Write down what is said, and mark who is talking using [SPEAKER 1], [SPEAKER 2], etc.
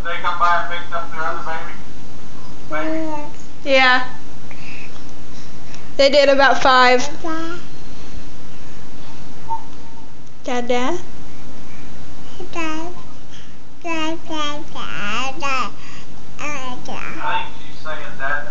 [SPEAKER 1] they come by and picked up their other baby?
[SPEAKER 2] Yeah. They did about 5. Dada?
[SPEAKER 3] Dad.